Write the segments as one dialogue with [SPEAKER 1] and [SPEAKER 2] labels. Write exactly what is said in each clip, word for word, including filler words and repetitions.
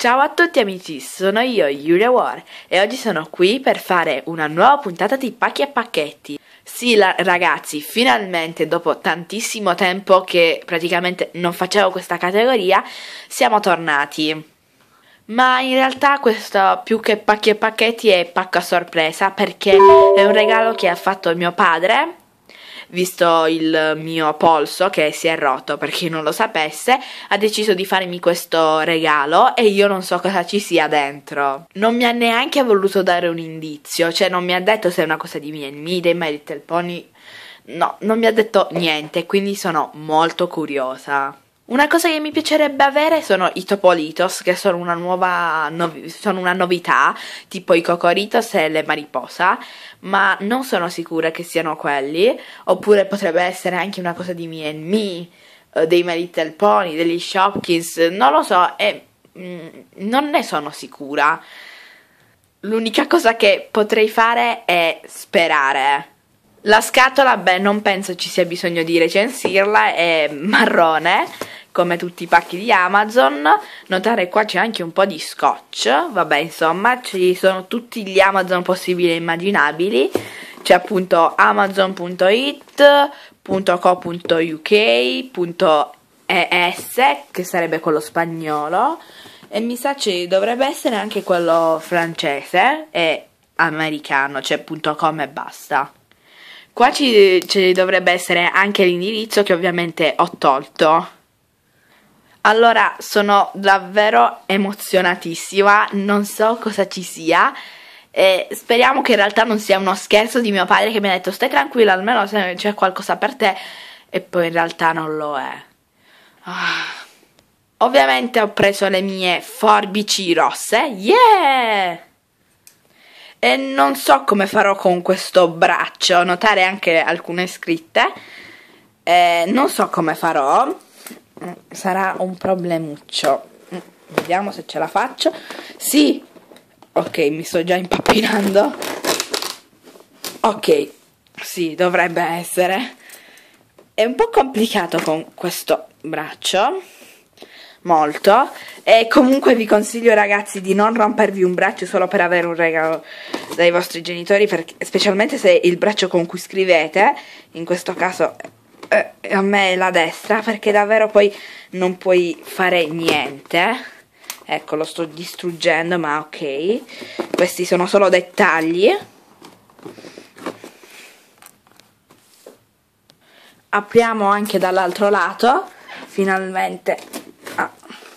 [SPEAKER 1] Ciao a tutti amici, sono io, Julia War, e oggi sono qui per fare una nuova puntata di Pacchi e Pacchetti. Sì, la, ragazzi, finalmente dopo tantissimo tempo che praticamente non facevo questa categoria, siamo tornati. Ma in realtà questo più che Pacchi e Pacchetti è pacco a sorpresa, perché è un regalo che ha fatto mio padre. Visto il mio polso che si è rotto, per chi non lo sapesse, ha deciso di farmi questo regalo e io non so cosa ci sia dentro. Non mi ha neanche voluto dare un indizio, cioè non mi ha detto se è una cosa di Me and Me, dei My Little Pony. No, non mi ha detto niente, quindi sono molto curiosa. Una cosa che mi piacerebbe avere sono i Topolitos, che sono una nuova novi- sono una novità, tipo i Cocoritos e le Mariposa, ma non sono sicura che siano quelli, oppure potrebbe essere anche una cosa di Me and Me, eh, dei My Little Pony, degli Shopkins, non lo so, e mm, non ne sono sicura. L'unica cosa che potrei fare è sperare. La scatola, beh, non penso ci sia bisogno di recensirla, è marrone, come tutti i pacchi di Amazon. Notare qua c'è anche un po' di scotch, vabbè, insomma, ci sono tutti gli Amazon possibili e immaginabili. C'è appunto amazon punto it, punto co punto uk, punto es, che sarebbe quello spagnolo, e mi sa ci dovrebbe essere anche quello francese e americano, cioè punto .com e basta. Qua ci, ci dovrebbe essere anche l'indirizzo che ovviamente ho tolto. Allora, sono davvero emozionatissima, non so cosa ci sia e speriamo che in realtà non sia uno scherzo di mio padre che mi ha detto stai tranquilla, almeno se c'è qualcosa per te, e poi in realtà non lo è. Ah. Ovviamente ho preso le mie forbici rosse, yeah! E non so come farò con questo braccio, notare anche alcune scritte, eh, non so come farò, sarà un problemuccio, vediamo se ce la faccio. Sì, ok, mi sto già impappinando, ok, sì, dovrebbe essere. È un po' complicato con questo braccio, molto, e comunque vi consiglio ragazzi di non rompervi un braccio solo per avere un regalo dai vostri genitori, perché, specialmente se il braccio con cui scrivete, in questo caso eh, a me è la destra, perché davvero poi non puoi fare niente. Ecco, lo sto distruggendo, ma ok, questi sono solo dettagli. Apriamo anche dall'altro lato, finalmente. Ah.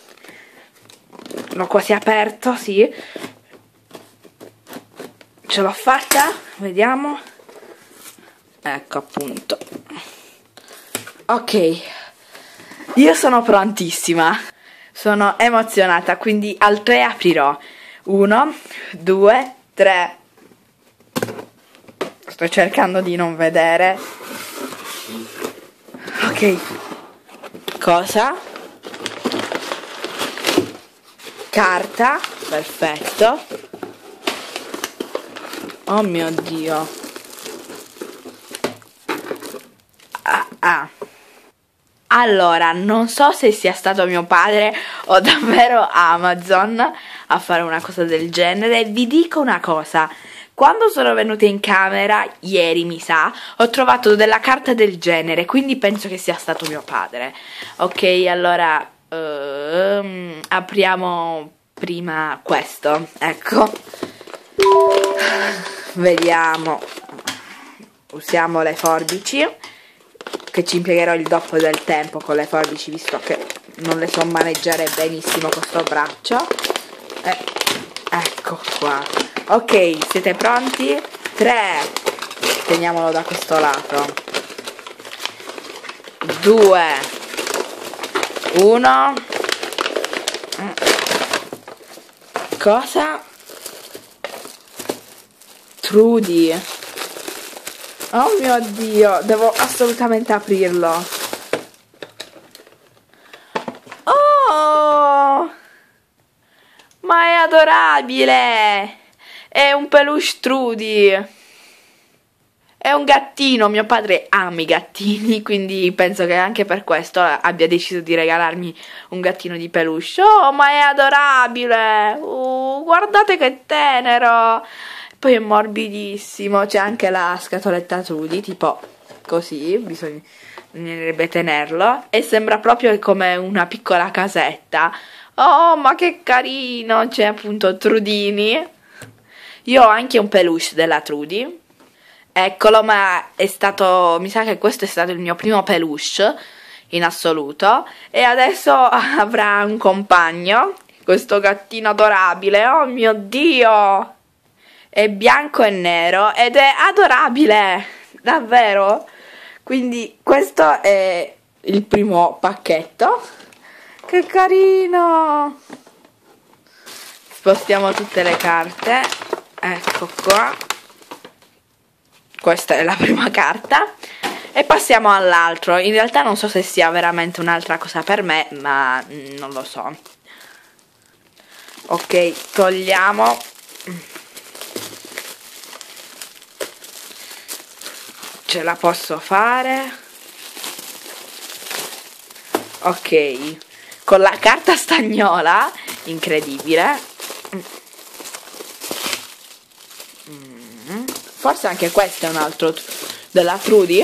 [SPEAKER 1] L'ho quasi aperto, sì. Ce l'ho fatta, vediamo. Ecco appunto. Ok, io sono prontissima, sono emozionata, quindi al tre aprirò. Uno, due, tre. Sto cercando di non vedere. Ok, cosa? Carta, perfetto. Oh mio Dio. Ah, ah. Allora, non so se sia stato mio padre o davvero Amazon a fare una cosa del genere. Vi dico una cosa. Quando sono venuta in camera, ieri mi sa, ho trovato della carta del genere, quindi penso che sia stato mio padre. Ok, allora uh, apriamo prima questo, ecco. Vediamo. Usiamo le forbici, che ci impiegherò il doppio del tempo con le forbici, visto che non le so maneggiare benissimo con sto braccio. Eh, ecco qua. Ok, siete pronti? tre. Teniamolo da questo lato. due. uno. Cosa? Trudy. Oh mio Dio, devo assolutamente aprirlo. Oh! Ma è adorabile! È un peluche Trudy. È un gattino, mio padre ama i gattini, quindi penso che anche per questo abbia deciso di regalarmi un gattino di peluche. Oh, ma è adorabile! Uh, guardate che tenero! Poi è morbidissimo, c'è anche la scatoletta Trudy, tipo così, bisognerebbe tenerlo, e sembra proprio come una piccola casetta. Oh, ma che carino! C'è appunto Trudini. Io ho anche un peluche della Trudy. Eccolo, ma è stato, mi sa che questo è stato il mio primo peluche in assoluto, e adesso avrà un compagno, questo gattino adorabile. Oh mio Dio, è bianco e nero ed è adorabile, davvero. Quindi questo è il primo pacchetto. Che carino. Spostiamo tutte le carte, ecco qua. Questa è la prima carta e passiamo all'altro. In realtà non so se sia veramente un'altra cosa per me, ma non lo so. Ok, togliamo. Ce la posso fare. Ok, con la carta stagnola, incredibile. Forse anche questo è un altro della Trudy.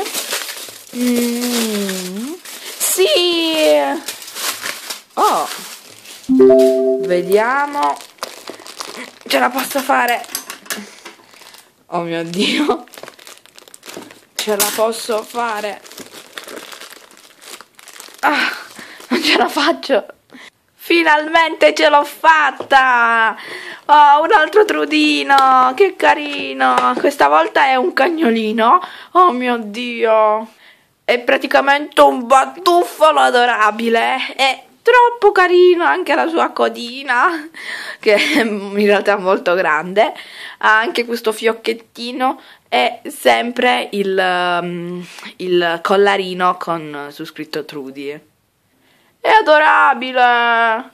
[SPEAKER 1] Mm, sì. Oh, vediamo. Ce la posso fare. Oh mio Dio. Ce la posso fare. Ah, non ce la faccio. Finalmente ce l'ho fatta! Oh, un altro Trudino! Che carino! Questa volta è un cagnolino. Oh mio Dio! È praticamente un batuffolo adorabile. È troppo carino anche la sua codina, che in realtà è molto grande. Ha anche questo fiocchettino e sempre il, um, il collarino con su scritto Trudy. È adorabile!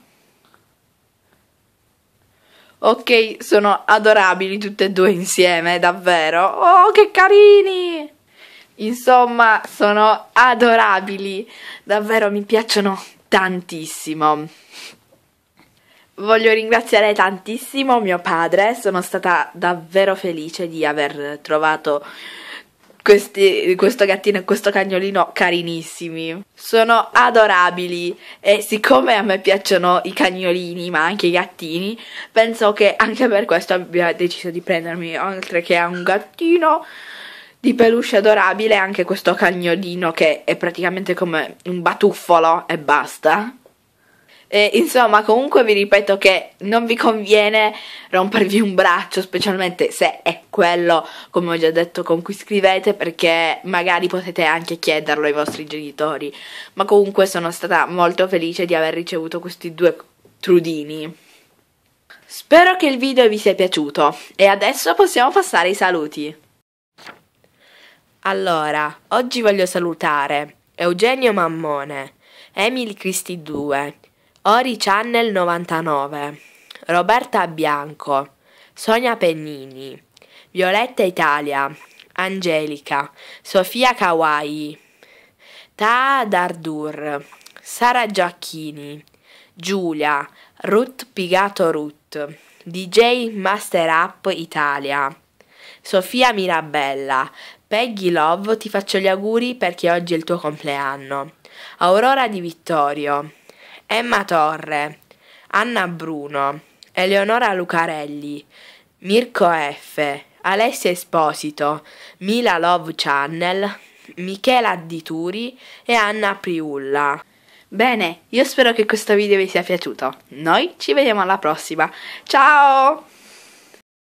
[SPEAKER 1] Ok, sono adorabili tutte e due insieme, davvero. Oh, che carini! Insomma, sono adorabili. Davvero mi piacciono tantissimo. Voglio ringraziare tantissimo mio padre. Sono stata davvero felice di aver trovato Questi, questo gattino e questo cagnolino carinissimi. Sono adorabili e siccome a me piacciono i cagnolini ma anche i gattini, penso che anche per questo abbia deciso di prendermi, oltre che a un gattino di peluche adorabile, anche questo cagnolino che è praticamente come un batuffolo e basta. E insomma, comunque vi ripeto che non vi conviene rompervi un braccio, specialmente se è quello, come ho già detto, con cui scrivete, perché magari potete anche chiederlo ai vostri genitori. Ma comunque sono stata molto felice di aver ricevuto questi due Trudini. Spero che il video vi sia piaciuto e adesso possiamo passare ai saluti. Allora, oggi voglio salutare Eugenio Mammone, Emily Cristi due, Ori Channel novantanove, Roberta Bianco, Sonia Pennini, Violetta Italia, Angelica, Sofia Kawaii, Taa Dardur, Sara Giacchini, Giulia, Ruth Pigato Ruth, D J Master Up Italia, Sofia Mirabella, Peggy Love, ti faccio gli auguri perché oggi è il tuo compleanno, Aurora Di Vittorio, Emma Torre, Anna Bruno, Eleonora Lucarelli, Mirko F, Alessia Esposito, Mila Love Channel, Michela Addituri e Anna Priulla. Bene, io spero che questo video vi sia piaciuto. Noi ci vediamo alla prossima. Ciao!